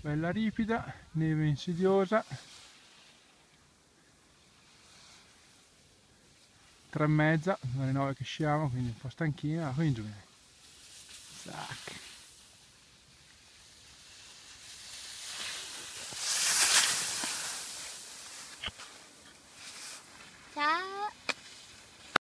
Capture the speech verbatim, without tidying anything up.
bella ripida, neve insidiosa, tre e mezza, alle nove che sciamo, quindi un po' stanchina, quindi giù. Zac.